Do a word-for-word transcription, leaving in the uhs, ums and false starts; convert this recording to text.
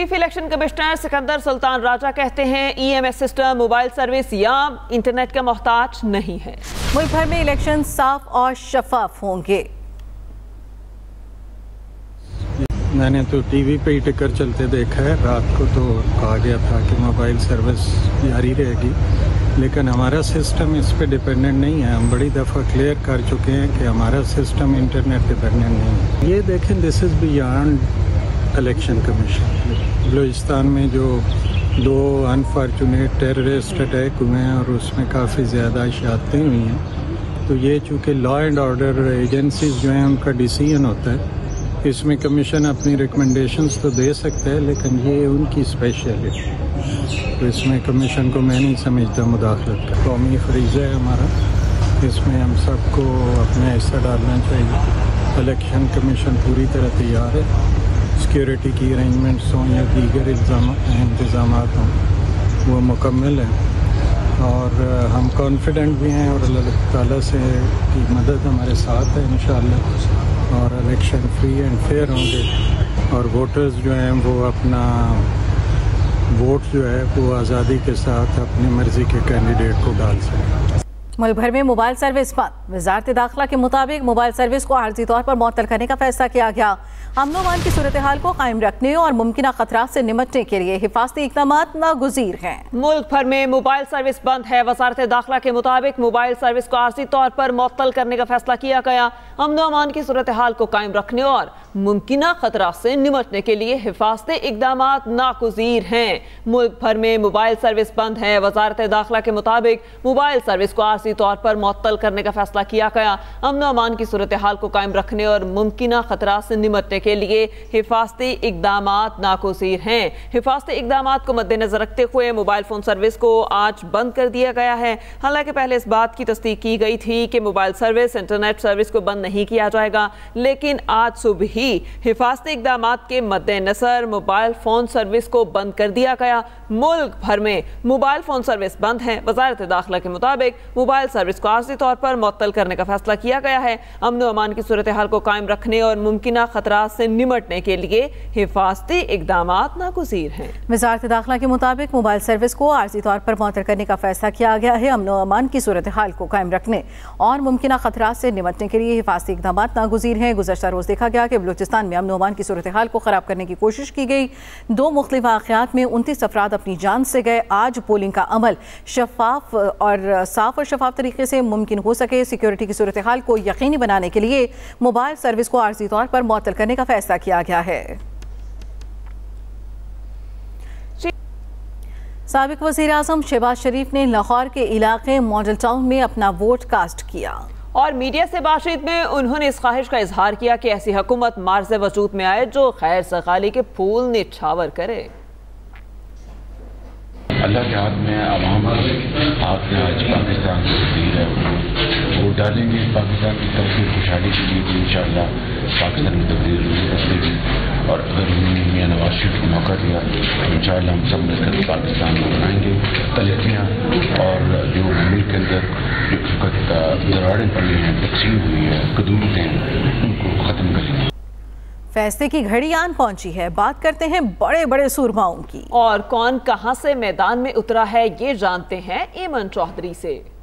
Chief election commissioner Sikandar Sultan Raja کہتے ہیں E M S system mobile service یا انٹرنیٹ کا محتاج نہیں ہے۔ ملک بھر میں الیکشن صاف اور شفاف ہوں گے۔ میں نے تو ٹی وی پہ ہی ٹکر چلتے دیکھا ہے، رات کو تو کہا گیا تھا کہ موبائل سروس جاری رہے گی، لیکن ہمارا سسٹم اس پہ ڈیپینڈنٹ نہیں ہے۔ ہم بڑی دفعہ کلیئر کر چکے ہیں کہ ہمارا سسٹم انٹرنیٹ ڈیپینڈنٹ نہیں ہے۔ یہ دیکھیں this is beyond election commission. Balochistan میں جو دو انفارچونیٹ ٹیررسٹ اٹیک ہوئے ہیں اور اس میں کافی زیادہ اشاعتیں ہوئی ہیں، تو یہ چونکہ لا اینڈ آرڈر ایجنسیز جو ہیں ان کا ڈیسیژن ہوتا ہے، اس میں کمیشن اپنی ریکمنڈیشنز تو دے سکتا ہے لیکن یہ ان کی اسپیشل ہے، تو اس میں کمیشن کو میں نہیں سمجھتا مداخلت کا۔ قومی فریضہ ہے ہمارا، اس میں ہم سب کو اپنا حصہ ڈالنا چاہیے۔ الیکشن کمیشن پوری طرح تیار ہے، سیکیورٹی کی ارینجمنٹس ہوں یا دیگر انتظامات ہوں وہ مکمل ہیں، اور ہم کانفیڈنٹ بھی ہیں اور اللہ تعالیٰ سے کی مدد ہمارے ساتھ ہے انشاءاللہ، اور الیکشن فری اینڈ فیئر ہوں گے، اور ووٹرز جو ہیں وہ اپنا ووٹ جو ہے وہ آزادی کے ساتھ اپنی مرضی کے کینڈیڈیٹ کو ڈال سکیں۔ ملک بھر میں موبائل سروس بند۔ وزارت داخلہ کے مطابق موبائل سروس کو عارضی طور پر معطل کرنے کا فیصلہ کیا گیا۔ امن و امان کی صورتحال کو قائم رکھنے اور ممکنہ خطرات سے نمٹنے کے لیے حفاظتی اقدامات ناگزیر ہیں۔ ملک بھر میں موبائل سروس بند ہے۔ وزارت داخلہ کے مطابق موبائل سروس کو عارضی طور پر معطل کرنے کا فیصلہ کیا گیا۔ امن و امان کی صورتحال کو قائم رکھنے اور ممکنہ خطرات سے نمٹنے کے لیے حفاظتی اقدامات ناگزیر ہیں۔ ملک بھر میں موبائل سروس بند ہے۔ وزارت داخلہ کے مطابق موبائل سروس کو عارضی طور پر معطل کرنے کا فیصلہ کیا گیا۔ امن و امان کی صورتحال کو قائم رکھنے اور ممکنہ خطرات سے نمٹنے کے لیے حفاظتی اقدامات ناگزیر ہیں۔ حفاظتی اقدامات کو مد نظر رکھتے ہوئے موبائل فون سروس کو آج بند کر دیا گیا ہے۔ حالانکہ پہلے اس بات کی تصدیق کی گئی تھی کہ موبائل سروس انٹرنیٹ سروس کو بند نہیں کیا جائے گا، لیکن آج صبح ہی حفاظتی اقدامات کے مد نظر موبائل فون سروس کو بند کر دیا گیا۔ ملک بھر میں موبائل فون سروس بند ہے۔ وزارت داخلہ کے مطابق موبائل سروس کو عارضی طور پر معطل کرنے کا فیصلہ کیا گیا ہے۔ امن و امان کی صورتحال کو قائم رکھنے اور ممکنہ خطرات سے نمٹنے کے لیے حفاظتی اقدامات ناگزیر ہیں۔ وزارت داخلہ کے مطابق موبائل سروس کو عارضی طور پر معطل کرنے کا فیصلہ کیا گیا ہے۔ امن و امان کی صورتحال کو قائم رکھنے اور ممکنہ خطرات سے نمٹنے کے لیے حفاظتی اقدامات ناگزیر ہیں۔ گزشتہ روز دیکھا گیا کہ بلوچستان میں امن و امان کی صورتحال کو خراب کرنے کی کوشش کی گئی۔ دو مختلف واقعات میں انتیس افراد اپنی جان سے گئے۔ آج پولنگ کا عمل شفاف اور صاف اور شفاف طریقے سے ممکن ہو سکے، سیکیورٹی کی صورتحال کو یقینی بنانے کے لیے موبائل سروس کو عارضی طور پر معطل کرنے کا فیصلہ کیا گیا ہے۔ سابق وزیر اعظم شہباز شریف نے لاہور کے علاقے ماڈل ٹاؤن میں اپنا ووٹ کاسٹ کیا، اور میڈیا سے بات چیت میں انہوں نے اس خواہش کا اظہار کیا کہ ایسی حکومت مارز وجود میں آئے جو خیر سخالی کے پھول نچھاور کرے۔ اللہ کے ہاتھ میں، عوام ہاتھ میں آج پاکستان کی تقدیر ہے، وہ ڈالیں گے پاکستان کی ترقی خوشحالی کے لیے، تو انشاءاللہ پاکستان کی تقدیر بدلے گی، اور اگر انہوں نے میاں نواز شریف کو موقع دیا تو انشاءاللہ ہم سب مل کر پاکستان کو بنائیں گے۔ تلفیاں اور جو ملک کے اندر جو دراڑیں پڑی ہیں، تقسیم ہوئی ہے، قدورتیں ہیں، ان کو ختم کریں گے۔ فیصلے کی گھڑی آن پہنچی ہے۔ بات کرتے ہیں بڑے بڑے سورماؤں کی، اور کون کہاں سے میدان میں اترا ہے یہ جانتے ہیں ایمن چودھری سے۔